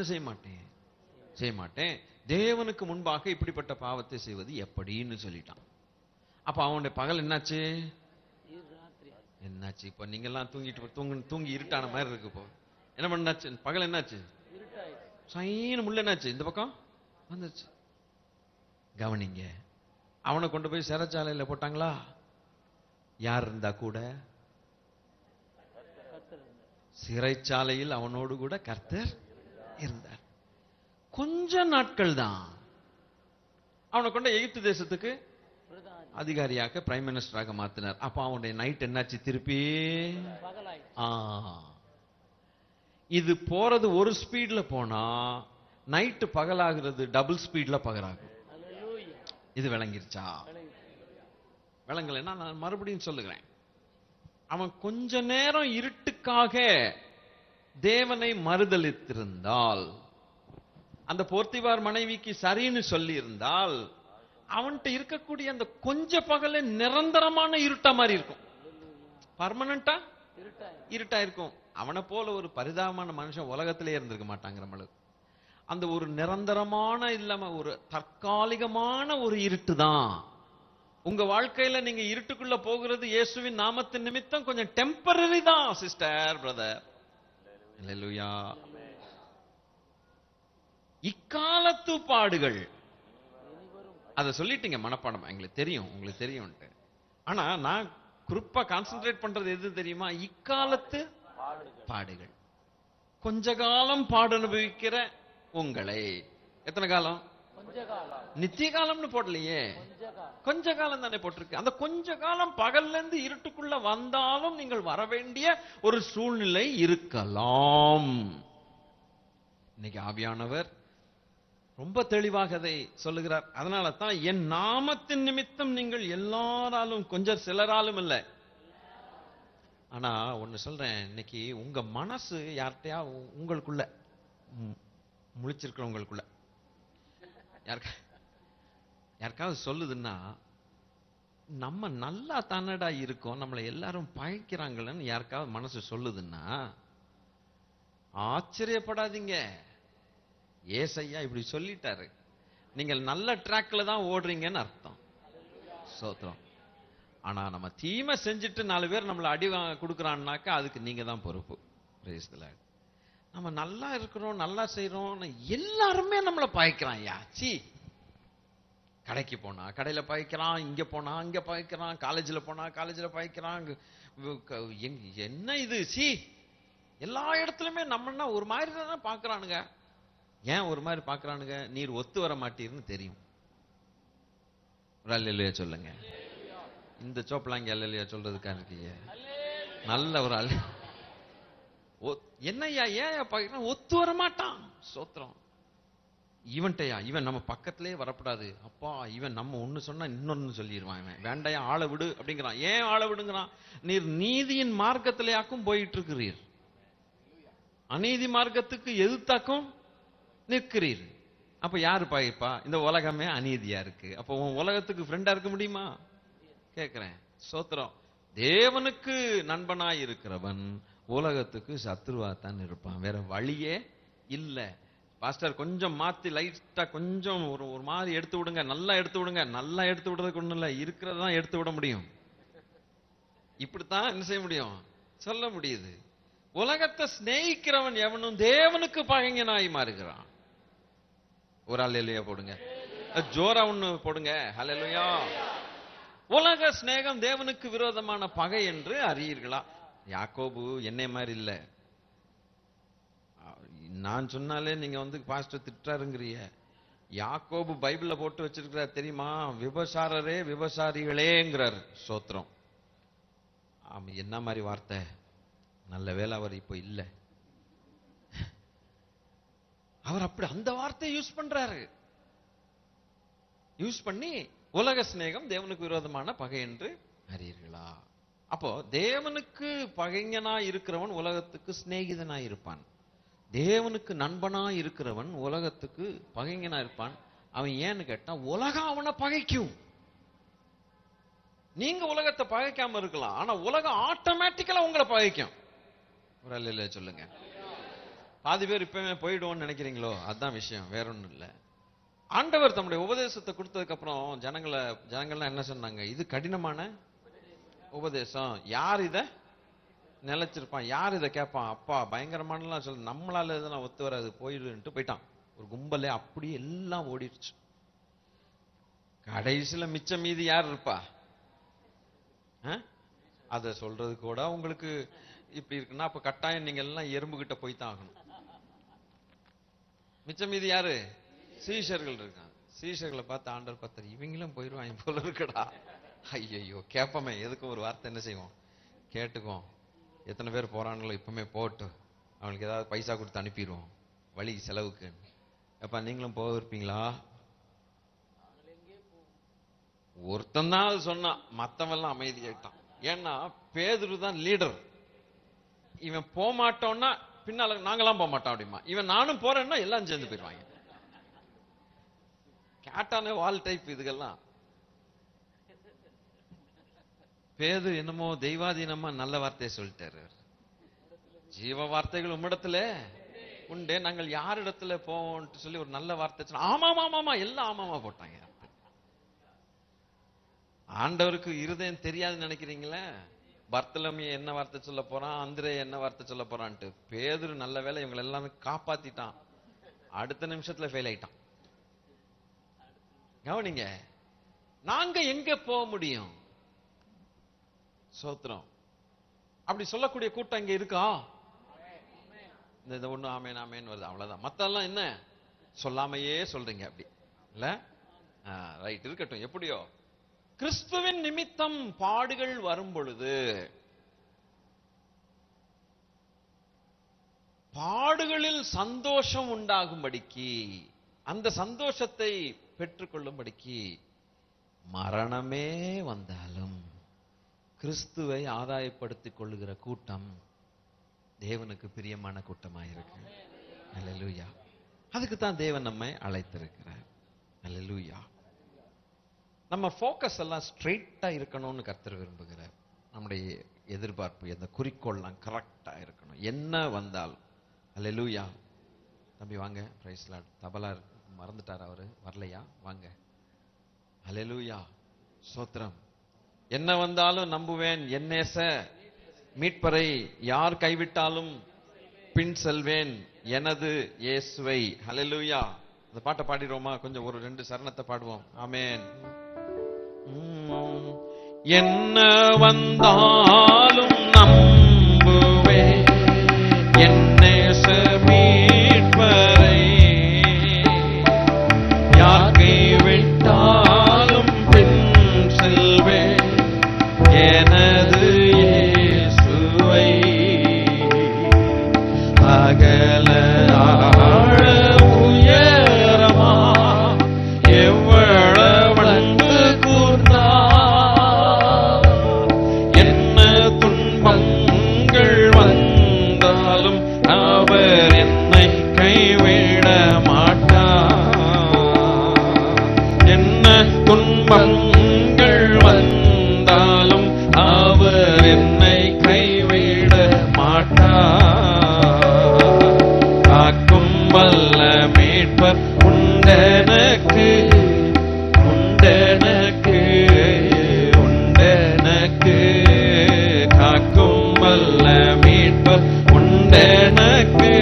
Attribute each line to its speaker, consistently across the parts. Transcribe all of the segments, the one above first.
Speaker 1: என்ன செய்ய மாட்டேன், செய்ய மாட்டேன். தேவனுக்கு முன்பாக இப்படிப்பட்ட பாவத்தை செய்வது எப்படின்னு சொல்லிட்டான். அப்ப அவனுடைய பகல் என்னாச்சு? என்னாச்சு? இப்ப நீங்க எல்லாம் தூங்கி இருட்டான மாதிரி இருக்கு. இப்போ என்ன பண்ணாச்சு? பகல் என்னாச்சு? சைன முள்ள என்னாச்சு? இந்த பக்கம் வந்துச்சு. கவனிங்க, அவனை கொண்டு போய் சிறைச்சாலையில போட்டாங்களா? யார் இருந்தா கூட? சிறைச்சாலையில் அவனோடு கூட கர்த்தர் இருந்தார். கொஞ்ச நாட்கள் தான். அவனை கொண்ட எகிப்து தேசத்துக்கு அதிகாரியாக பிரைம் மினிஸ்டராக மாத்தினார். அப்ப அவனுடைய நைட் என்னாச்சு? திருப்பி இது போறது ஒரு ஸ்பீட்ல போனா நைட்டு பகலாகிறது டபுள் ஸ்பீட்ல பகலாகும். இது விளங்கிருச்சா? விளங்கலைன்னா நான் மறுபடியும் சொல்லுகிறேன். அவன் கொஞ்ச நேரம் இருட்டுக்காக தேவனை மறுதலித்திருந்தால், அந்த போர்த்திபார் மனைவிக்கு சரின்னு சொல்லி இருந்தால், அவன்கிட்ட இருக்கக்கூடிய அந்த கொஞ்ச பகல நிரந்தரமான இருட்டா மாதிரி இருக்கும். பர்மனண்டா இருட்டா இருக்கும். அவனை போல ஒரு பரிதாபமான மனுஷன் உலகத்திலே இருந்திருக்க மாட்டாங்கிற அளவுக்கு. அந்த ஒரு நிரந்தரமான இல்லாம ஒரு தற்காலிகமான ஒரு இருட்டு தான். உங்க வாழ்க்கையில நீங்க இருட்டுக்குள்ள போகிறது இயேசுவின் நாமத்தின் நிமித்தம் கொஞ்சம் டெம்பரரி தான் சிஸ்டர், பிரதர். அல்லேலூயா. இக்காலத்து பாடுகள், அத சொல்லிட்டீங்க மனப்பாடம், எங்களுக்கு தெரியும், உங்களுக்கு தெரியும். ஆனா நான் குறிப்பா கான்சென்ட்ரேட் பண்றது எது தெரியுமா? இக்காலத்து பாடுகள். கொஞ்ச காலம் பாடு அனுபவிக்கிற உங்களை. எத்தனை காலம்? நித்திய காலம்னு போடலையே, கொஞ்ச காலம் தானே போட்டிருக்கு. அந்த கொஞ்ச காலம் பகல்ல இருந்து இருட்டுக்குள்ள வந்தாலும் நீங்கள் வர வேண்டிய ஒரு சூழ்நிலை இருக்கலாம். இன்னைக்கு ஆவியானவர் ரொம்ப தெளிவாக அதை சொல்லுகிறார். அதனால தான் என் நாமத்தின் நிமித்தம் நீங்கள் எல்லாராலும், கொஞ்சம் சிலராலும் இல்ல. ஆனா ஒன்னு சொல்றேன், இன்னைக்கு உங்க மனசு யார்கிட்டயா உங்களுக்குள்ள முழிச்சிருக்கிறவங்களுக்குள்ள யாருக்காவது சொல்லுதுன்னா, நம்ம நல்லா தானடா இருக்கோம், நம்மளை எல்லாரும் பகைக்கிறாங்கன்னு யாருக்காவது மனசு சொல்லுதுன்னா ஆச்சரியப்படாதீங்க. ஏசையா இப்படி சொல்லிட்டாரு, நீங்கள் நல்ல ட்ராக்ல தான் ஓடுறீங்கன்னு அர்த்தம். சோத்திரம். ஆனா நம்ம தீமை செஞ்சுட்டு 4 பேர் நம்மளை அடி கொடுக்குறான்னாக்கா அதுக்கு நீங்க தான் பொறுப்பு. நம்ம நல்லா இருக்கிறோம், நல்லா செய்யறோம், எல்லாருமே நம்மளை பாய்க்கிறான். யாச்சி கடைக்கு போனா கடையில பாய்க்கிறான், இங்க போனா இங்க பாய்க்கிறான், காலேஜில் போனா காலேஜில் பாய்க்கிறான். என்ன இது? சி எல்லா இடத்துலயுமே நம்மன்னா ஒரு மாதிரி தான் பாக்குறானுங்க. ஏன் ஒரு மாதிரி பாக்குறானுங்க? நீர் ஒத்து வர மாட்டீர்னு தெரியும். ஒரு அல்லேலூயா சொல்லுங்க. இந்த சோப்பலாங்க அல்லேலூயா சொல்றதுக்கா இருக்கீங்க? நல்ல ஒரு அல்ல. என்னையா ஏன் பாக்குறான்? ஒத்து வர மாட்டான். சோத்திரம். இவன்ட்டையா, இவன் நம்ம பக்கத்திலே வரக்கூடாது. அப்பா இவன் நம்ம ஒண்ணு சொன்னா இன்னொன்னு சொல்லிடுவான். இவன் வேண்டையா, ஆளை விடு அப்படிங்கிறான். ஏன் ஆளை விடுங்கிறான்? நீர் நீதியின் மார்க்கத்திலேயாக்கும் போயிட்டு இருக்கிறீர், அநீதி மார்க்கத்துக்கு எதிர்த்தாக்கும் நிற்கிறீர். அப்ப யாரு பாய்ப்பா? இந்த உலகமே அநீதியா இருக்கு. அப்ப உன் உலகத்துக்கு ஃப்ரெண்டா இருக்க முடியுமா? கேக்குறேன். சோத்திரம். தேவனுக்கு நண்பனாய் இருக்கிறவன் உலகத்துக்கு சத்ருவாத்தான் இருப்பான். வேற வழியே இல்ல. பாஸ்டர் கொஞ்சம் மாத்தி லைட்டா கொஞ்சம் ஒரு மாதிரி எடுத்து விடுங்க, நல்லா எடுத்து விடுங்க. நல்லா எடுத்து விடுறதுக்கு ஒண்ணும் இல்ல, இருக்கிறதான் எடுத்து விட முடியும். இப்படித்தான் என்ன செய்ய முடியும்? சொல்ல முடியுது. உலகத்தை சிநேகிக்கிறவன் எவனும் தேவனுக்கு பகைஞனாய் மாறுகிறான். ஒரு அல்லேலூயா போடுங்க, ஜோரா ஒண்ணு போடுங்க. அல்லேலூயா. உலக சிநேகம் தேவனுக்கு விரோதமான பகை என்று அறியீர்களா? யாக்கோபு என்னை மாதிரி இல்ல. நான் சொன்னாலே நீங்க பாஸ்டர் திட்டாருங்கிறிய. யாக்கோபு பைபிள்ல போட்டு வச்சிருக்கிறார் தெரியுமா? விபசாரரே விபசாரிகளேங்கிறார். சோத்திரம். ஆமா, என்ன மாதிரி வார்த்தை! நல்ல வேளை அவர் இப்ப இல்ல. அவர் அப்படி அந்த வார்த்தையை யூஸ் பண்றாரு. யூஸ் பண்ணி உலக சிநேகம் தேவனுக்கு விரோதமான பகை என்று அறியீர்களா? அப்போ தேவனுக்கு பகைஞனா இருக்கிறவன் உலகத்துக்கு சிநேகிதனா இருப்பான். தேவனுக்கு நண்பனா இருக்கிறவன் உலகத்துக்கு பகைஞனா இருப்பான். அவன் ஏன்னு கேட்டா உலகம் அவனை பகைக்கும். நீங்க உலகத்தை பகைக்காம இருக்கலாம், ஆனா உலகம் ஆட்டோமேட்டிக்கலா உங்களை பகைக்கும். ஒரு அல்லேலூயா சொல்லுங்க. பாதி பேர் இப்பவே போயிடுவோம்னு நினைக்கிறீங்களோ? அதுதான் விஷயம், வேற ஒண்ணும் இல்ல. ஆண்டவர் தம்முடைய உபதேசத்தை கொடுத்ததுக்கு அப்புறம் ஜனங்கள்லாம் என்ன சொன்னாங்க? இது கடினமான உபதேசம், யார் இத நிலைச்சிருப்பான், யார் இதை கேட்பான், அப்பா பயங்கரமானலாம் சொல்லு, நம்மளால இதெல்லாம் ஒத்து வராது, போயிடுன்ட்டு போயிட்டான். ஒரு கும்பலே அப்படியே எல்லாம் ஓடிடுச்சு. கடைசியில மிச்சம் மீதி யார் இருப்பா? அத சொல்றது கூட உங்களுக்கு இப்படி இருக்குன்னா அப்ப கட்டாயம் நீங்க எல்லாம் எறும்பு கிட்ட போய்தான் ஆகணும். மிச்சம் மீதி யாரு? சீஷர்கள் இருக்காங்க. சீஷர்களை பார்த்து ஆண்டவர் பார்த்தாரு, இவங்களும் போயிடுவாங்க போல இருக்கடா. ஐயோ கேட்போமே, எதுக்கும் ஒரு வார்த்தை என்ன செய்வோம், கேட்டுக்குவோம். எத்தனை பேர் போறாங்களோ இப்பவுமே போட்டு அவங்களுக்கு ஏதாவது பைசா கொடுத்து அனுப்பிடுவோம் வழி செலவுக்கு. அப்ப நீங்களும் போக இருப்பீங்களா? ஒருத்தன் தான் அது சொன்னான், மத்தவெல்லாம் அமைதியாயிட்டான். ஏன்னா பேதுரு தான் லீடர். இவன் போக மாட்டோம்னா பின்னால நாங்களாம் போக மாட்டோம் அப்படிமா, இவன் நானும் போறேன்னா எல்லாம் சேர்ந்து போயிடுவாங்க. கேட்டானே வால் டைப் இதுக்கெல்லாம். பேது என்னமோ தெய்வாதீனமா நல்ல வார்த்தையை சொல்லிட்டாரு. ஜீவ வார்த்தைகள் உம்மிடத்துல உண்டே, நாங்கள் யார் இடத்துல போவோம் சொல்லி ஒரு நல்ல வார்த்தை. ஆமாமா எல்லாம் ஆமாமா போட்டாங்க. ஆண்டவருக்கு இருதயம் தெரியாதுன்னு நினைக்கிறீங்களே? பர்த்தலமி என்ன வார்த்தை சொல்ல போறான், அந்திரே என்ன வார்த்தை சொல்ல போறான்ட்டு. பேதுரு நல்ல வேலை இவங்க எல்லாமே காப்பாத்திட்டான். அடுத்த நிமிஷத்துல ஃபெயில் ஆயிட்டான். கவனிங்க, நாங்க எங்க போக முடியும்? சோத்திரம். அப்படி சொல்லக்கூடிய கூட்டம் இங்க இருக்கா? இந்த ஒண்ணு ஆமேன் ஆமேன் வருது, அவ்வளவுதான். மத்தெல்லாம் என்ன சொல்லாமையே சொல்றீங்க அப்படி இல்ல? ரைட், இருக்கட்டும். எப்படியோ கிறிஸ்துவின் நிமித்தம் பாடுகள் வரும் பொழுது, பாடுகளில் சந்தோஷம் உண்டாகும்படிக்கு, அந்த சந்தோஷத்தை பெற்றுக்கொள்ளும்படிக்கு மரணமே வந்தாலும் கிறிஸ்துவை ஆதாயப்படுத்திக் கொள்ளுகிற கூட்டம் தேவனுக்கு பிரியமான கூட்டமாயிருக்கு. அல்லேலூயா. அதுக்கு தான் தேவன் நம்மை அழைத்திருக்கிறார். அல்லேலூயா. நம்ம ஃபோக்கஸ் எல்லாம் ஸ்ட்ரெயிட்டா இருக்கணும்னு கர்த்தர் விரும்புகிறார். நம்முடைய எதிர்பார்ப்பு, அந்த குறிக்கோள்லாம் கரெக்டா இருக்கணும் என்ன வந்தாலும். அல்லேலூயா. தம்பி வாங்க, பிரைஸ் லார்ட். தபலா மறந்துட்டார் அவரு, வரலையா? வாங்க. அல்லேலூயா. ஸ்தோத்திரம். என்ன வந்தாலும் நம்புவேன், என்னேச மீட்பரை யார் கைவிட்டாலும் பின் செல்வேன் எனது இயேசுவை. அல்லேலூயா. அந்த பாட்டை பாடிடுவோமா? கொஞ்சம் ஒரு 2 சரணத்தை பாடுவோம். ஆமென். என்ன வந்தாலும் நம்புவேன் என்னேச மீட்பரை யார் கைவிட்டாலும் பின் செல்வேன் எனது இயேசுவை. அகல ஆழ உயரமா எவ்வளவளந்து கூர்ந்தா, என்ன துன்பங்கள் வந்தாலும் அவர் என்னை கைவிட மாட்டார். என்ன துன்பங்கள் வந்தாலும் அவர் என்னை கைவிட மாட்டார். காக்கும் வல்ல மீட்பர் உண்டெனக்கு, உண்டெனக்கு, உண்டெனக்கு. காக்கும் வல்ல மீட்பர் உண்டெனக்கு,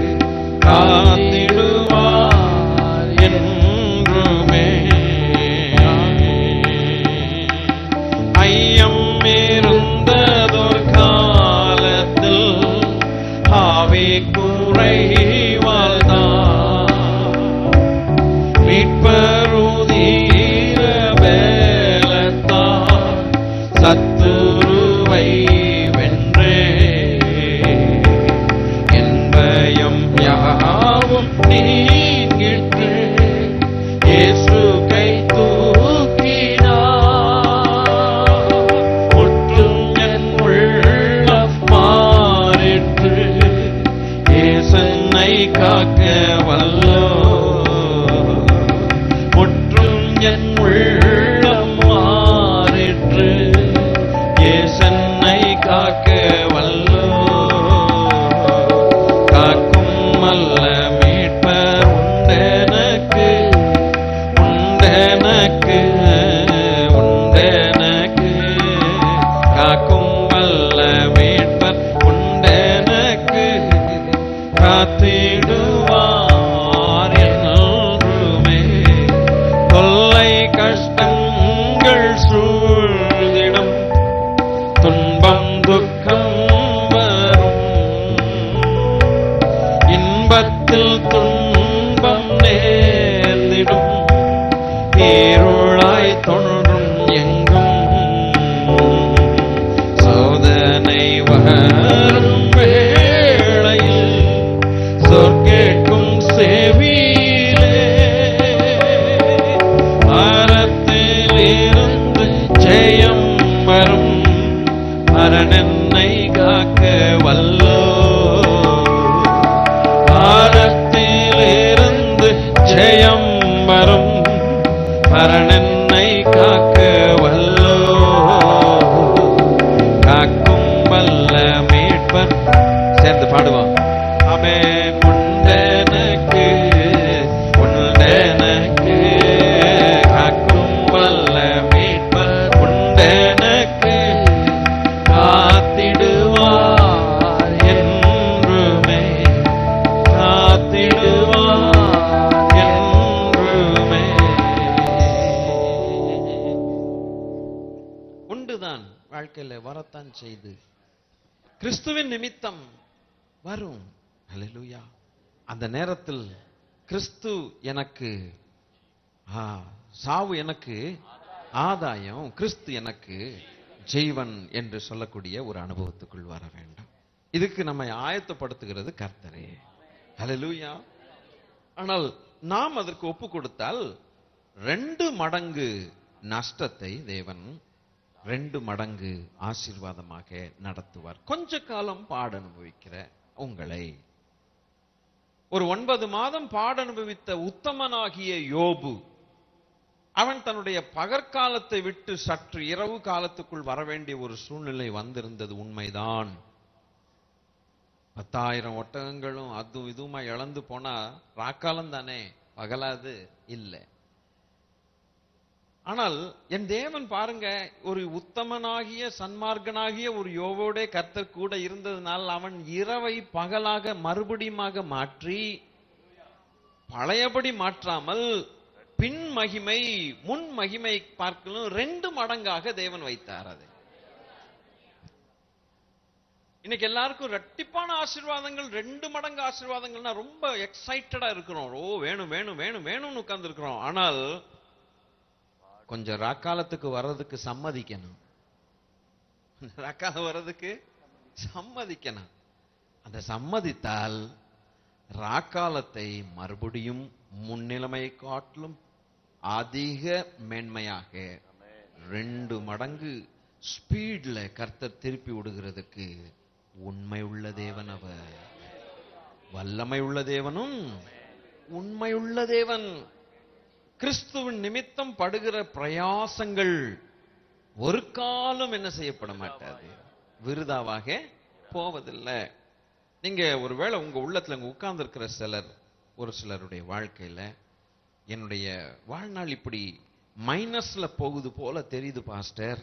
Speaker 1: காத்திடுவார் என்றுமே. ஐயம் இருந்ததொரு காலத்தில் ஆவி குறைவால்தான் மீட்பருதீர வேலத்தான் சத்துருவை வென்றே. என் பயம் யாவும் நீங்கிற்று, இயேசு கை தூக்கினார். முற்றும் என் உள்ளம் மாறிற்று, இயேசன்னை காக்க வல்லோ. முற்றும் என் உள்ளம் மாறிற்று, இயேசன்னை காக்க வல்லோ. காக்கும் துன்பம் நேர்ந்திடும், இருளாய் தோன்றும் எங்கும் சோதனை வரும் வேளையில் சொற்கேட்கும் செவியிலே அறத்தில் இருந்து ஜெயம் வரும், அரணென்னை காக்க வல்லோ. அறத்தில் இருந்து ஜெயம் வரும், அரணென்னை காக்க வல்லோ. காக்கும் வல்ல மீட்பன். சேர்ந்து பாடுவோம். ஆமென். உண்டெனக்கு உண்டெனக்கு காக்கும் வல்ல மீட்பன் உண்டெனக்கு, காத்திடுவார் என்றுமே, காத்திடுவார் என்றுமே. உண்டுதான், வாழ்க்கையில வரத்தான் செய்து கிறிஸ்துவின் நிமித்தம் வரும். ஹல்லேலூயா. அந்த நேரத்தில் கிறிஸ்து எனக்கு சாவு எனக்கு ஆதாயம், கிறிஸ்து எனக்கு ஜீவன் என்று சொல்லக்கூடிய ஒரு அனுபவத்துக்குள் வர வேண்டும். இதுக்கு நம்மை ஆயத்தப்படுத்துகிறது கர்த்தரே. ஹல்லேலூயா. ஆனால் நாம் அதற்கு ஒப்பு கொடுத்தால் 2 மடங்கு நஷ்டத்தை தேவன் 2 மடங்கு ஆசீர்வாதமாக நடத்துவார். கொஞ்ச காலம் பாட அனுபவிக்கிற உங்களை, ஒரு 9 மாதம் பாட அனுபவித்த உத்தமனாகிய யோபு, அவன் தன்னுடைய பகற்காலத்தை விட்டு சற்று இரவு காலத்துக்குள் வர வேண்டிய ஒரு சூழ்நிலை வந்திருந்தது உண்மைதான். 10,000 ஒட்டகங்களும் அதுவும் இதுவுமா இழந்து போனா ராக்காலம் தானே, பகலாது இல்லை. ஆனால் என் தேவன் பாருங்க, ஒரு உத்தமனாகிய சன்மார்க்கனாகிய ஒரு யோவோடே கர்த்தர் கூட இருந்ததுனால் அவன் இரவை பகலாக மறுபடியுமாக மாற்றி, பழையபடி மாற்றாமல் பின் மகிமை முன் மகிமை பார்க்கலும் 2 மடங்காக தேவன் வைத்தார். அது இன்னைக்கு எல்லாருக்கும் ரெட்டிப்பான ஆசீர்வாதங்கள், 2 மடங்கு ஆசீர்வாதங்கள்னா ரொம்ப எக்ஸைட்டடா இருக்கிறோம். ஓ வேணும் வேணும் வேணும் வேணும்னு உட்கார்ந்து இருக்கிறோம். ஆனால் கொஞ்சம் ராக்காலத்துக்கு வர்றதுக்கு சம்மதிக்கணும். ராக்காலம் வர்றதுக்கு சம்மதிக்கணும். அந்த சம்மதித்தால் ராக்காலத்தை மறுபடியும் முன்னிலைமை காட்டிலும் அதிக மேன்மையாக 2 மடங்கு ஸ்பீட்ல கர்த்தர் திருப்பி விடுகிறதுக்கு உண்மை உள்ள தேவன் அவர். வல்லமை உள்ள தேவனும் உண்மை உள்ள தேவன். கிறிஸ்துவின் நிமித்தம் படுகிற பிரயாசங்கள் ஒரு காலம் என்ன செய்யப்பட மாட்டாது, விருதாவாக போவதில்லை. நீங்க ஒருவேளை உங்க உள்ளத்துல உட்கார்ந்து இருக்கிற ஒரு சிலருடைய வாழ்க்கையில, என்னுடைய வாழ்நாள் இப்படி மைனஸ்ல போகுது போல தெரியுது பாஸ்டர்,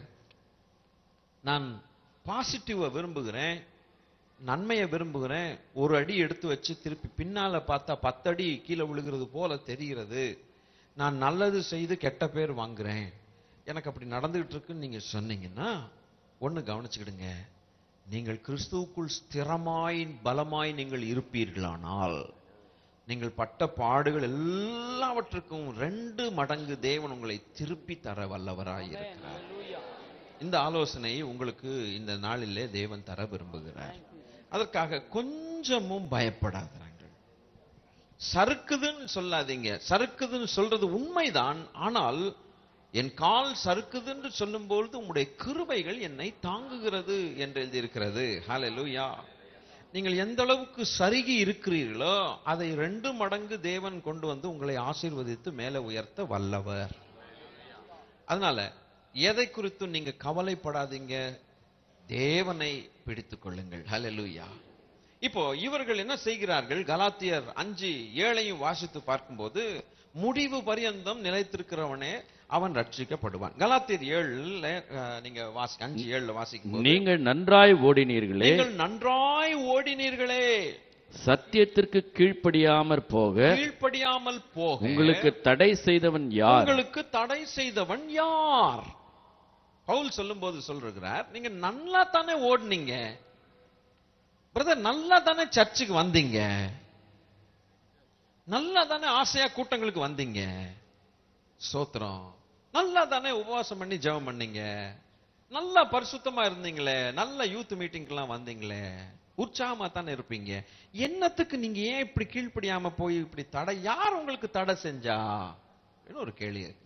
Speaker 1: நான் பாசிட்டிவா விரும்புகிறேன், நன்மையை விரும்புகிறேன், ஒரு அடி எடுத்து வச்சு திருப்பி பின்னால பார்த்தா 10 அடி கீழே விழுகிறது போல தெரிகிறது, நான் நல்லது செய்து கெட்ட பேர் வாங்குறேன், எனக்கு அப்படி நடந்துகிட்டு இருக்குன்னு நீங்க சொன்னீங்கன்னா ஒண்ணு கவனிச்சுக்கிடுங்க. நீங்கள் கிறிஸ்துவுக்குள் ஸ்திரமாய் பலமாய் நீங்கள் இருப்பீர்களானால் நீங்கள் பட்ட பாடுகள் எல்லாவற்றுக்கும் 2 மடங்கு தேவன் உங்களை திருப்பி தர வல்லவராய் இருக்கிறார். இந்த ஆலோசனை உங்களுக்கு இந்த நாளிலே தேவன் தர விரும்புகிறார். அதற்காக கொஞ்சமும் பயப்படாதீர்கள். சறுக்குதுன்னு சொல்லாதீங்க. சறுக்குதுன்னு சொல்றது உண்மைதான். ஆனால் என் கால் சறுக்குதுன்னு சொல்லும்போது உம்முடைய கிருபைகள் என்னை தாங்குகிறது என்று எழுதியிருக்கிறது. ஹல்லேலூயா. நீங்கள் எந்த அளவுக்கு சருகி இருக்கிறீர்களோ அதை 2 மடங்கு தேவன் கொண்டு வந்து உங்களை ஆசீர்வதித்து மேலே உயர்த்த வல்லவர். அதனால எதை குறித்தும் நீங்க கவலைப்படாதீங்க, தேவனை பிடித்துக் கொள்ளுங்கள். ஹல்லேலூயா. இப்போ இவர்கள் என்ன செய்கிறார்கள்? கலாத்தியர் 5:7 வாசித்து பார்க்கும்போது, முடிவு பரியந்தம் நிலைத்திருக்கிறவனே அவன் ரட்சிக்கப்படுவான். கலாத்தியர் 7 நீங்க 5:7 வாசிக்கும்போது, நீங்கள் நன்றாய் ஓடினீர்களே, நீங்கள் நன்றாய் ஓடினீர்களே, சத்தியத்திற்கு கீழ்ப்படியாமல் போக உங்களுக்கு தடை செய்தவன் யார்? உங்களுக்கு தடை செய்தவன் யார்? பவுல் சொல்லும்போது சொல்றார், நீங்க நல்லா தானே ஓடுனீங்க பிரதர், நல்லா தானே சர்ச்சுக்கு வந்தீங்க, நல்லா தானே ஆசையா கூட்டங்களுக்கு வந்தீங்க, ஸ்தோத்திரம். நல்லா தானே உபவாசம் பண்ணி ஜெபம் பண்ணீங்க, நல்லா பரிசுத்தமா இருந்தீங்களே, நல்ல யூத் மீட்டிங்லாம் வந்தீங்களே, உற்சாகமா தானே இருப்பீங்க. என்னத்துக்கு நீங்க ஏன் இப்படி கீழ்ப்படியாம போய் இப்படி தடை, யார் உங்களுக்கு தடை செஞ்சா? ஒரு கேள்வி இருக்கு.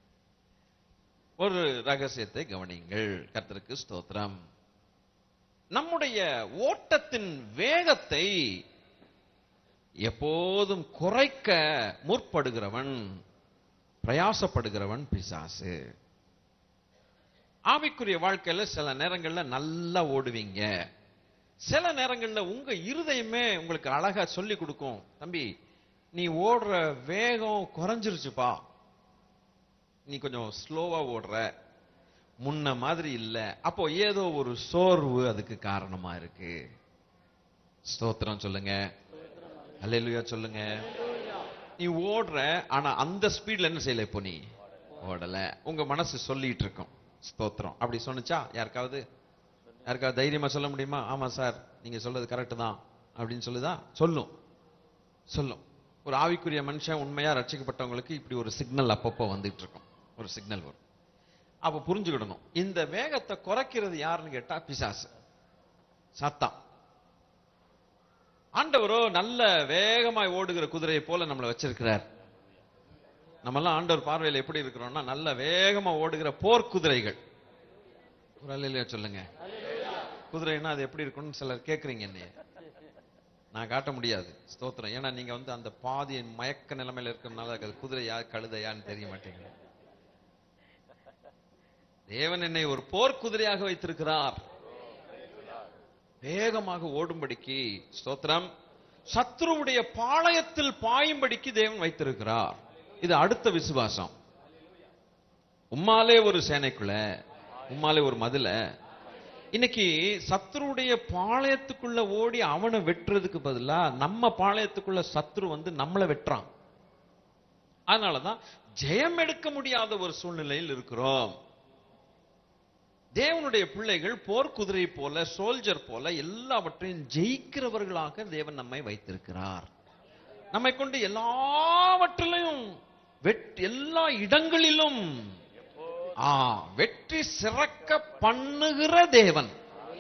Speaker 1: ஒரு ரகசியத்தை கவனிங்கள். கர்த்தருக்கு ஸ்தோத்திரம். நம்முடைய ஓட்டத்தின் வேகத்தை எப்போதும் குறைக்க முற்படுகிறவன், பிரயாசப்படுகிறவன் பிசாசு. ஆவிக்குரிய வாழ்க்கையில சில நேரங்கள்ல நல்லா ஓடுவீங்க, சில நேரங்கள்ல உங்க இருதயமே உங்களுக்கு அழகா சொல்லி கொடுக்கும், தம்பி நீ ஓடுற வேகம் குறைஞ்சிருச்சுப்பா, நீ கொஞ்சம் ஸ்லோவா ஓடுற, முன்ன மாதிரி இல்ல. அப்போ ஏதோ ஒரு சோர்வு அதுக்கு காரணமா இருக்கு. ஸ்தோத்திரம் சொல்லுங்க, அல்லேலூயா சொல்லுங்க. நீ ஓடுற, ஆனா அந்த ஸ்பீட்ல என்ன செய்யல, இப்போ நீ ஓடல. உங்க மனசு சொல்லிட்டு இருக்கும். ஸ்தோத்திரம். அப்படி சொன்னுச்சா? யாருக்காவது தைரியமா சொல்ல முடியுமா? ஆமா சார், நீங்க சொல்றது கரெக்ட் தான் அப்படின்னு சொல்லுதா? சொல்லும். ஒரு ஆவிக்குரிய மனுஷன் உண்மையா ரட்சிக்கப்பட்டவங்களுக்கு இப்படி ஒரு சிக்னல் அப்பப்போ வந்துட்டு இருக்கும். ஒரு சிக்னல் வரும். அப்ப புரிஞ்சுக்கிடணும், இந்த வேகத்தை குறைக்கிறது யாருன்னு கேட்டா பிசாசு, சாத்தான். ஆண்டவரோ நல்ல வேகமாய் ஓடுகிற குதிரையை போல நம்மளை வச்சிருக்கிறார். நம்மெல்லாம் ஆண்டவர் பார்வையில் எப்படி இருக்கிறோம்னா நல்ல வேகமா ஓடுகிற போர் குதிரைகள். ஒரு அல்லேலூயா சொல்லுங்க. குதிரைன்னா அது எப்படி இருக்கும்னு சிலர் கேட்குறீங்க. என்னைய நான் காட்ட முடியாது. ஸ்தோத்திரம். ஏன்னா நீங்க அந்த பாதி மயக்க நிலைமையில இருக்கிறதுனால அது குதிரையா கழுதையான்னு தெரிய மாட்டேங்குது. தேவன் என்னை ஒரு போர் குதிரையாக வைத்திருக்கிறார், வேகமாக ஓடும்படிக்கு. ஸ்தோத்திரம். சத்ருவுடைய பாளையத்தில் பாயும்படிக்கு தேவன் வைத்திருக்கிறார். இது அடுத்த விசுவாசம். உம்மாலே ஒரு சேனைக்குள்ள, உம்மாலே ஒரு மதுல. இன்னைக்கு சத்ருடைய பாளையத்துக்குள்ள ஓடி அவனை வெட்டுறதுக்கு பதிலா நம்ம பாளையத்துக்குள்ள சத்ரு நம்மளை வெட்டுறான். அதனாலதான் ஜெயம் எடுக்க முடியாத ஒரு சூழ்நிலையில் இருக்கிறோம். தேவனுடைய பிள்ளைகள் போர்க்குதிரை போல, சோல்ஜர் போல எல்லாவற்றையும் ஜெயிக்கிறவர்களாக தேவன் நம்மை வைத்திருக்கிறார். நம்மை கொண்டு எல்லாவற்றிலும் எல்லா இடங்களிலும் வெற்றி சிறக்க பண்ணுகிற தேவன்.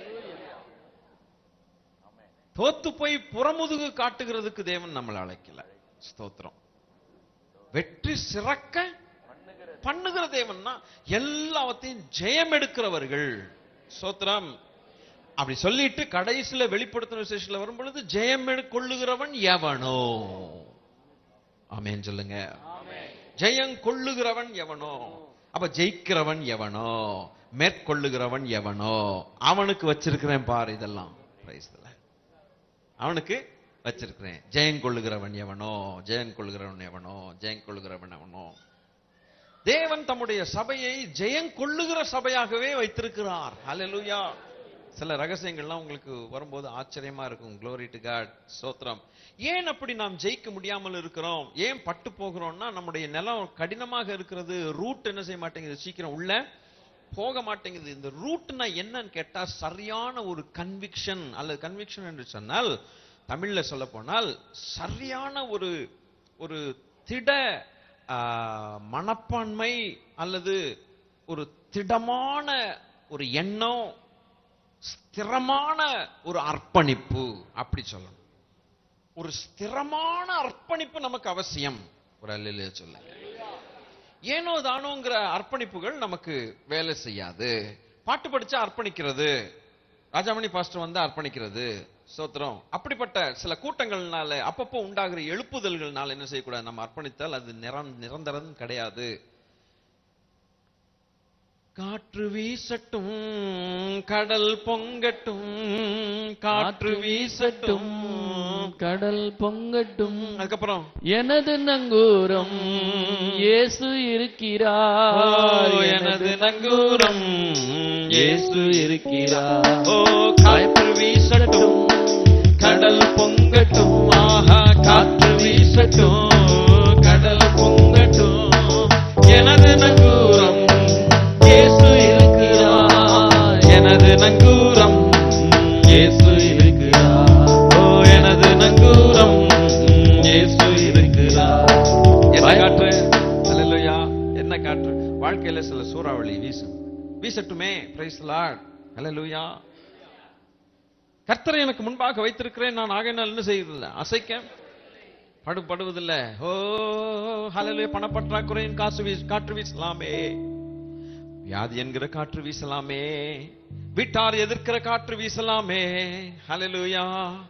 Speaker 1: தோத்து போய் புறமுதுகு காட்டுகிறதுக்கு தேவன் நம்மளை அழைக்கல. ஸ்தோத்திரம். வெற்றி சிறக்க பண்ணுகிற தேவன்னா எல்லாவற்றையும் ஜெயம் எடுக்கிறவர்கள். ஸ்தோத்திரம். அப்படி சொல்லிட்டு கடைசியில வெளிப்படுத்தின விசேஷத்துல வரும் பொழுது ஜெயம் கொள்ளுகிறவன் எவனோ. ஆமென் சொல்லுங்க. ஜெயம் கொள்ளுகிறவன் எவனோ. அப்ப ஜெயிக்கிறவன் எவனோ, மேற்கொள்ளுகிறவன் எவனோ, அவனுக்கு வச்சிருக்கிறேன் பாரு இதெல்லாம். அவனுக்கு வச்சிருக்கிறேன். ஜெயம் கொள்ளுகிறவன் எவனோ, ஜெயம் கொள்ளுகிறவன் எவனோ, ஜெயம் கொள்ளுகிறவன் எவனோ. தேவன் தம்முடைய சபையை ஜெயம் கொள்ளுகிற சபையாகவே வைத்திருக்கிறார். ஹல்லேலூயா. சில ரகசியங்கள்லாம் உங்களுக்கு வரும்போது ஆச்சரியமா இருக்கும். Glory to God. ஸ்தோத்திரம். ஏன் அப்படி நாம் ஜெயிக்க முடியாமல் இருக்கிறோம்? ஏன் பட்டு போகிறோம்னா நம்முடைய நிலம் கடினமாக இருக்கிறது. ரூட் என்ன செய்ய மாட்டேங்குது, சீக்கிரம் உள்ள போக மாட்டேங்குது. இந்த ரூட்னா என்னன்னு கேட்டா சரியான ஒரு கன்விக்ஷன், அல்லது கன்விக்ஷன் என்று சொன்னால் தமிழ்ல சொல்ல போனால் சரியான ஒரு திட மனப்பான்மை, அல்லது ஒரு திடமான ஒரு எண்ணம், ஸ்திரமான ஒரு அர்ப்பணிப்பு. அப்படி சொல்லணும். ஒரு ஸ்திரமான அர்ப்பணிப்பு நமக்கு அவசியம். ஒரு அல்லேலூயா சொல்லுங்க. ஏனோ தானோங்கிற அர்ப்பணிப்புகள் நமக்கு வேலை செய்யாது. பாட்டு படிச்சா அர்ப்பணிக்கிறது, ராஜாமணி பாஸ்டர் வந்தா அர்ப்பணிக்கிறது. ஸ்தோத்திரம். அப்படிப்பட்ட சில கூட்டங்கள்னால அப்பப்போ உண்டாகிற எழுப்புதல்கள்னால என்ன செய்யக்கூடாது, நம்ம அர்ப்பணித்தால் அது நிரந்தரம் கிடையாது. காற்று வீசட்டும், கடல் பொங்கட்டும், காற்று வீசட்டும்,
Speaker 2: கடல் பொங்கட்டும்.
Speaker 1: அதுக்கப்புறம்
Speaker 2: எனது நங்கூரம் இயேசு இருக்கிறார்,
Speaker 1: எனது நங்கூரம்
Speaker 2: இயேசு இருக்கிறார்.
Speaker 1: ஓ காற்று வீசட்டும், கடல் பொங்கட்டும், ஆஹா காற்று வீசட்டும், கடல் பொங்கட்டும், எனது நங்கூரம் இயேசு இருக்கிறார், எனது நங்கூரம் இயேசு இருக்கிறார். ஓ எனது நங்கூரம் இயேசு இருக்கிறார். வாழ்க்கையில சில சூறாவளி வீசட்டுமே. Price the Lord. ஹல்லேலூயா. கர்த்தரை எனக்கு முன்பாக வைத்திருக்கிறேன், நான் ஆகையினால் என்ன செய்வதில்லை, அசைக்க படுவதில்லை. ஓ ஹல்லேலூயா. பணப்பற்றாக்குறையின் காற்று வீசலாமே, வியாதி என்கிற காற்று வீசலாமே, வீட்டார் எதிர்க்கிற காற்று வீசலாமே. ஹல்லேலூயா.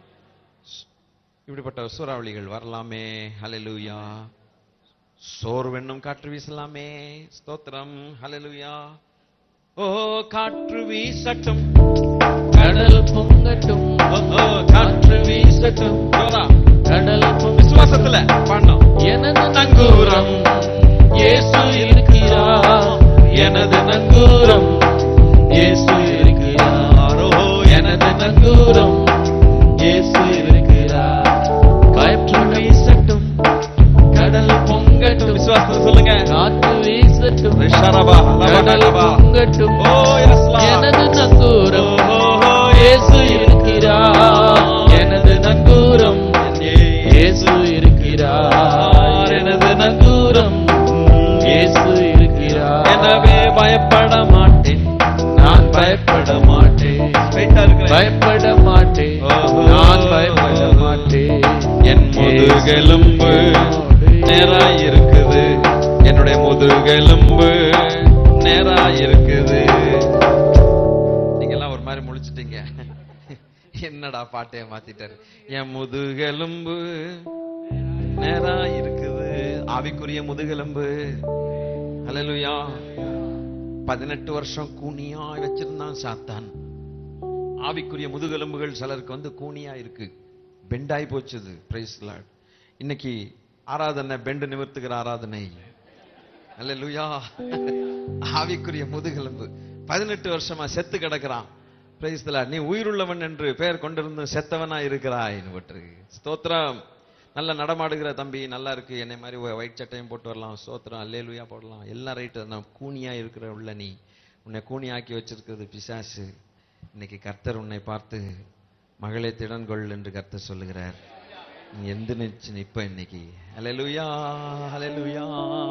Speaker 1: இப்படிப்பட்ட சூறாவளிகள் வரலாமே. ஹல்லேலூயா. சோர்வென்னும் காற்று வீசலாமே. ஸ்தோத்திரம். ஹல்லேலூயா. ஓ காற்று வீசட்டும்,
Speaker 2: கடல் பொங்கட்டும்,
Speaker 1: காற்று வீசட்டும்.
Speaker 2: கடல்
Speaker 1: விசுவாசத்துல பாடணும்.
Speaker 2: எனது நங்கூரம் இயேசு இருக்கிறார், எனது நங்கூரம் இயேசு இருக்கிறார், எனது நங்கூரம் இயேசு இருக்கிறார். காற்று வீசட்டும், கடல் பொங்கட்டும்,
Speaker 1: விசுவாசத்துல சொல்லுங்க.
Speaker 2: காற்று வீசட்டும், கடல் பொங்கட்டும், எனது நங்கூரம் இயேசு இருக்கிறார், எனது நங்கூரம் இயேசு இருக்கிறார், எனது நங்கூரம் இயேசு இருக்கிறார். எனவே பயப்பட மாட்டேன், நான் பயப்பட மாட்டேன், பயப்பட மாட்டேன், நான் பயப்பட மாட்டேன்.
Speaker 1: என் முதுகெலும்பு நேராய் இருக்குது, என்னுடைய முதுகெலும்பு நேராய் இருக்குது. நீங்க எல்லாம் ஒரு மாதிரி முழிச்சிட்டீங்க. என்னடா பாட்டைய மாத்திட்டாரு. என் முதுகெலும்பு நேராய் இருக்குது. ஆவிக்குரிய முதுகெலும்பு. ஹல்லேலூயா. 18 வருஷம் கூனியாய் வச்சிருந்தான் சாத்தான். ஆவிக்குரிய முதுகெலும்புகள் சிலருக்கு வந்து கூனியா இருக்கு, பெண்டாய் போச்சுது. Praise the lord. இன்னைக்கு ஆராதனை பெண்டு நிமிர்த்துகிற ஆராதனை. ஹல்லேலூயா. ஆவிக்குரிய முதுகெலும்பு 18 வருஷமா செத்து கிடக்கிறான். Praise the lord. நீ உயிருள்ளவன் என்று பெயர் கொண்டிருந்து செத்தவனா இருக்கிறாய். ஸ்தோத்திரம். நல்ல நடமாடுகிற தம்பி, நல்லா இருக்கு. என்னை மாதிரி ஒயிட் சட்டையும் போட்டு வரலாம். ஸ்தோத்திரம். அல்லேலூயா போடலாம். எல்லாம் ரைட்டு. நான் கூனியா இருக்கிற உள்ள நீ, உன்னை கூனியாக்கி வச்சிருக்கிறது பிசாசு. இன்னைக்கு கர்த்தர் உன்னை பார்த்து மகளே திடன்கொள் என்று கர்த்தர் சொல்லுகிறார். நீ எந்திரிச்சு நிப்ப இன்னைக்கு. அல்லேலூயா, அல்லேலூயா.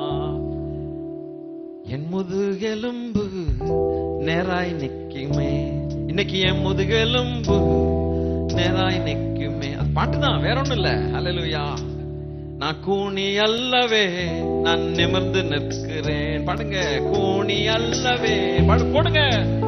Speaker 1: என் முதுகெலும்பு நேராய் நிக்குமே. இன்னைக்கு என் முதுகெலும்பு நேராய் நிக்குமே. அது பாட்டுதான், வேற ஒண்ணும் இல்ல. அல்லேலூயா. நான் கூனி அல்லவே, நான் நிமிர்ந்து நிற்கிறேன். பாடுங்க. கூனி அல்லவே, போடுங்க.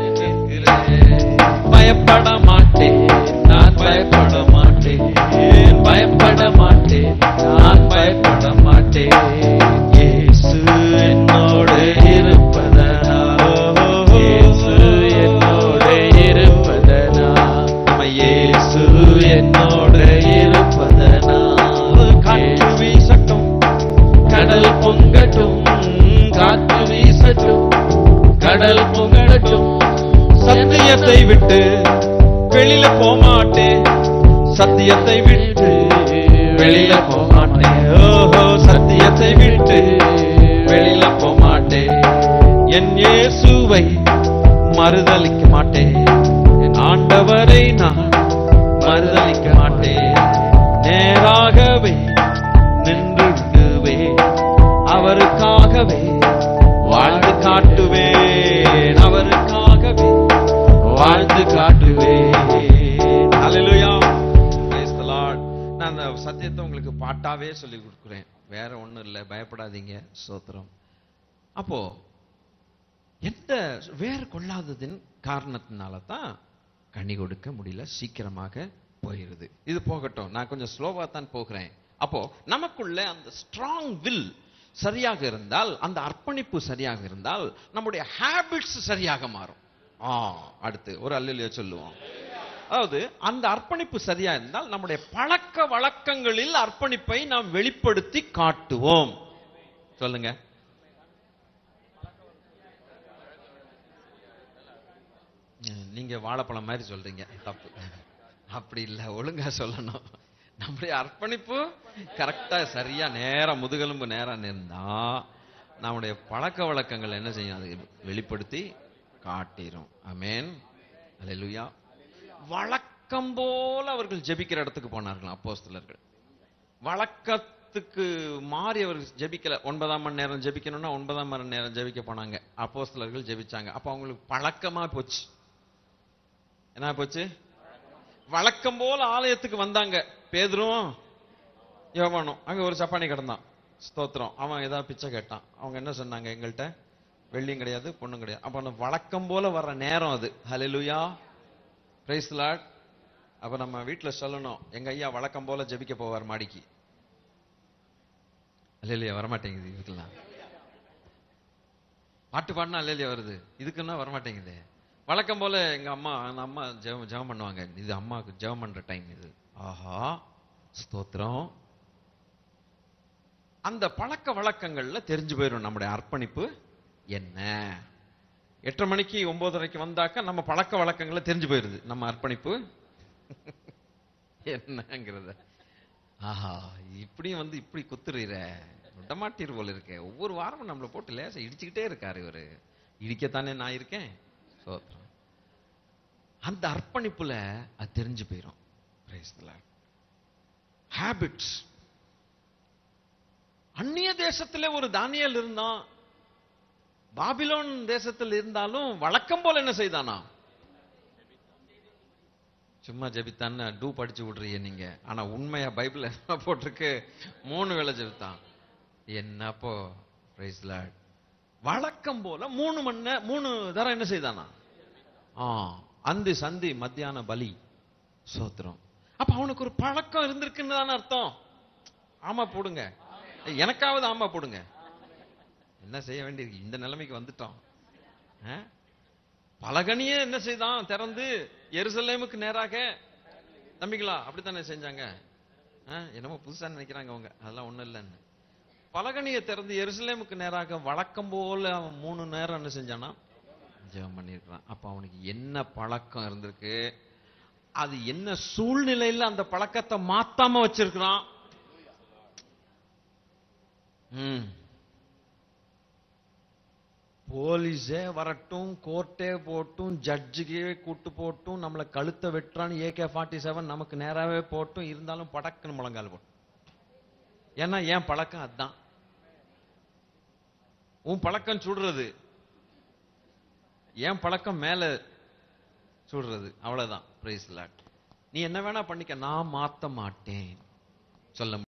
Speaker 1: பயப்பட மாட்டேன், நான் பயப்பட மாட்டேன், பயப்பட மாட்டேன், நான் பயப்பட மாட்டேன். இயேசு என்னோடு இருப்பதனால், இயேசு என்னோடு இருப்பதனால், இயேசு என்னோடு இருப்பதனால். காற்று வீசட்டும், கடல் பொங்கட்டும், காற்று வீசட்டும், கடல் பொங்கட்டும். சத்தியத்தை விட்டு வெளியில போமாட்டேன், சத்தியத்தை விட்டு வெளியில போமாட்டேன். ஓஹோ, சத்தியத்தை விட்டு வெளியில போமாட்டேன். என் இயேசுவை மறுதலிக்க மாட்டேன், என் ஆண்டவரை நான் மறுதலிக்க மாட்டேன். நேராகவே நின்றுடுவேன், அவருக்காகவே வாழ்ந்து காட்டுவேன், அவருக்காகவே வாழ்ந்து காட்டுவேன். ஹல்லேலூயா. Praise the lord. நான் அந்த சத்தியத்தை உங்களுக்கு பாட்டாவே சொல்லி கொடுக்கிறேன், வேற ஒண்ணும் இல்லை. பயப்படாதீங்க. ஸ்தோத்திரம். அப்போ எந்த வேறு கொள்ளாததின் காரணத்தினால தான் கனி கொடுக்க முடியல, சீக்கிரமாக போயிருது. இது போகட்டும், நான் கொஞ்சம் ஸ்லோவா தான் போகிறேன். அப்போ நமக்குள்ள அந்த ஸ்ட்ராங் வில் சரியாக இருந்தால், அந்த அர்ப்பணிப்பு சரியாக இருந்தால், நம்முடைய ஹேபிட்ஸ் சரியாக மாறும். அடுத்து ஒரு அல்லேலூயா சொல்லுவோம். அதாவது அந்த அர்ப்பணிப்பு சரியா இருந்தால் நம்முடைய பழக்க வழக்கங்களில் அர்ப்பணிப்பை நாம் வெளிப்படுத்தி காட்டுவோம். சொல்லுங்க. நீங்க வாழைப்பழம் மாதிரி சொல்றீங்க, தப்பு. அப்படி இல்ல, ஒழுங்கா சொல்லணும். நம்முடைய அர்ப்பணிப்பு கரெக்டா சரியா நேரா முதுகெலும்பு நேரா நின்றா நம்முடைய பழக்க வழக்கங்கள் என்ன செய்யும், அதை வெளிப்படுத்தி காட்டிரும். ஆமென். அல்லேலூயா. வழக்கம் போல அவர்கள் ஜெபிக்கிற இடத்துக்கு போனார்கள் அப்போஸ்தலர்கள். பழக்கத்துக்கு மாறி அவர் ஜெபிக்கல. 9 மணி நேரம் ஜெபிக்கணும்னா 9 மணி நேரம் ஜெபிக்க போனாங்க. அப்போஸ்தலர்கள் ஜெபிச்சாங்க. அப்ப அவங்களுக்கு பழக்கமா போச்சு. என்ன போச்சு? வழக்கம் போல ஆலயத்துக்கு வந்தாங்க. பேதுரும் யோவானும். அங்க ஒரு சப்பானி கிடந்தான். ஸ்தோத்திரம். அவன் ஏதாவது பிச்சை கேட்டான். அவங்க என்ன சொன்னாங்க? எங்கள்கிட்ட வெள்ளியும் கிடையாது, பொண்ணும் கிடையாது. அப்ப அந்த வழக்கம் போல வர்ற நேரம் அது. Hallelujah, praise the lord. அப்ப நம்ம வீட்டுல சொல்லணும், எங்க ஐயா வழக்கம் போல ஜெபிக்க போவார் மாடிக்கு. அல்லேலூயா. வரமாட்டேங்குது இதுக்கெல்லாம். பாட்டு பாடினா அல்லேலூயா வருது, இதுக்குன்னா வரமாட்டேங்குது. வழக்கம் போல எங்க அம்மா, அந்த அம்மா ஜெபம் பண்ணுவாங்க. இது அம்மாவுக்கு ஜெபம் பண்ற டைம் இது. ஆஹா, ஸ்தோத்திரம். அந்த பழக்க வழக்கங்கள்ல தெரிஞ்சு போயிடும் நம்முடைய அர்ப்பணிப்பு என்ன. 8:30 மணிக்கு 9:30க்கு வந்தாக்க நம்ம பழக்க வழக்கங்கள்ல தெரிஞ்சு போயிருது நம்ம அர்ப்பணிப்பு என்னங்கிறத. ஆஹா, இப்படியும் வந்து இப்படி குத்துறீர, விடமாட்டீர் போல இருக்க. ஒவ்வொரு வாரமும் நம்மளை போட்டு லேசா இடிச்சுக்கிட்டே இருக்காரு இவரு. இடிக்கத்தானே நான் இருக்கேன். ஸ்தோத்திரம். அந்த அர்ப்பணிப்புல அது தெரிஞ்சு போயிடும். Praise the lord. ஹாபிட்ஸ். அந்நிய தேசத்துல ஒரு தானியேல் இருந்தான். பாபிலோன் தேசத்தில் இருந்தாலும் வழக்கம் போல என்ன செய்தானா? சும்மா ஜெபித்தான்னு டூ படிச்சு விடுறீங்க நீங்க. ஆனா உண்மையா பைபிள் என்ன போட்டிருக்கு? 3 வேளை ஜெபித்தான். என்னப்போ, பிரைஸ் தி லார்ட். வழக்கம் போல 3 தரம் என்ன செய்தானா? அந்தி சந்தி மத்தியான பலி. சோத்திரம். அப்ப அவனுக்கு ஒரு பழக்கம் இருந்திருக்குன்னு தானே அர்த்தம். ஆமா போடுங்க, எனக்காவது ஆமா போடுங்க. என்ன செய்ய வேண்டியிருக்கு? இந்த நிலைமைக்கு வந்துட்டோம். பலகனியே என்ன செய்தான்? திறந்து எருசலேமுக்கு நேராக. நம்பிங்களா? அப்படித்தானே செஞ்சாங்க. என்னமோ புதுசா நினைக்கிறாங்க அவங்க. அதெல்லாம் ஒண்ணும் இல்லைன்னு. பலகனியை திறந்து எருசலேமுக்கு நேராக வழக்கம் போல அவன் 3 நேரம் என்ன செஞ்சானா? ஜெபம் பண்ணியிருக்கிறான். அப்ப அவனுக்கு என்ன பழக்கம் இருந்திருக்கு? அது என்ன சூழ்நிலையில அந்த பழக்கத்தை மாத்தாம வச்சிருக்கிறான்? போலீஸே வரட்டும், கோர்ட்டே போட்டும், ஜட்ஜுக்கே கூட்டு போட்டும், நம்மளை கழுத்தை வெட்டுறான்னு AK-47 நமக்கு நேராவே போட்டும், இருந்தாலும் படக்குன்னு முழங்கால் போட்டும். ஏன்னா என் பழக்கம் அதுதான். உன் பழக்கம் சுடுறது, என் பழக்கம் மேல சுடுறது. அவ்வளவுதான். Praise the lord. நீ என்ன வேணா பண்ணிக்க, நான் மாத்த மாட்டேன் சொல்ல